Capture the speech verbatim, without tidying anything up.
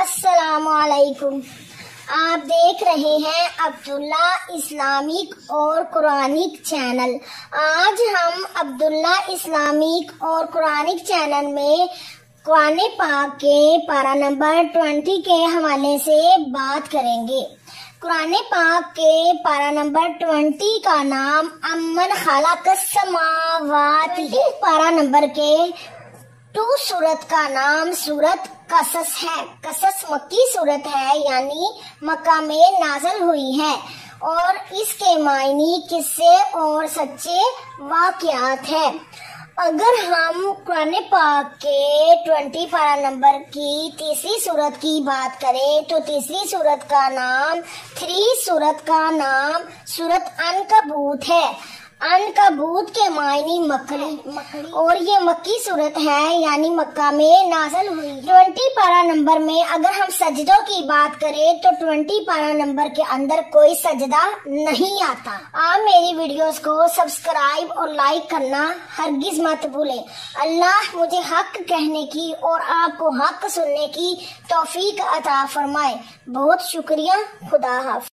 السلام علیکم، آپ دیکھ رہے ہیں عبداللہ اسلامک اور قرآنک چینل۔ آج ہم عبداللہ اسلامک اور قرآنک چینل میں قرآن پاک کے پارہ نمبر بیس کے حوالے سے بات کریں گے۔ قرآن پاک کے پارہ نمبر بیس کا نام امن خلق السماوات، پارہ نمبر کے دو سورت کا نام سورت قصص ہے۔ قصص مکی سورت ہے، یعنی مکہ میں نازل ہوئی ہے، اور اس کے معنی قصے اور سچے واقعات ہیں۔ اگر ہم قرآن پاک کے بیس پارہ نمبر کی تیسری سورت کی بات کریں تو تیسری سورت کا نام تھری سورت کا نام سورت عنکبوت ہے۔ عنکبوت کے معنی مکڑی، اور یہ مکی صورت ہے، یعنی مکہ میں نازل ہوئی ہے۔ بیس پارہ نمبر میں اگر ہم سجدوں کی بات کریں تو بیس پارہ نمبر کے اندر کوئی سجدہ نہیں آتا۔ آپ میری ویڈیوز کو سبسکرائب اور لائک کرنا ہرگز مت بھولیں۔ اللہ مجھے حق کہنے کی اور آپ کو حق سننے کی توفیق عطا فرمائے۔ بہت شکریہ۔ خدا حافظ۔